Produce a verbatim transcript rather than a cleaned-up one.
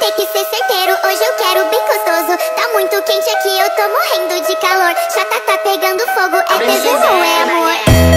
ter que ser certeiro, hoje eu quero bem gostoso. Tá muito quente aqui, eu tô morrendo de calor. Já tá, tá pegando fogo, é tesão ou é amor?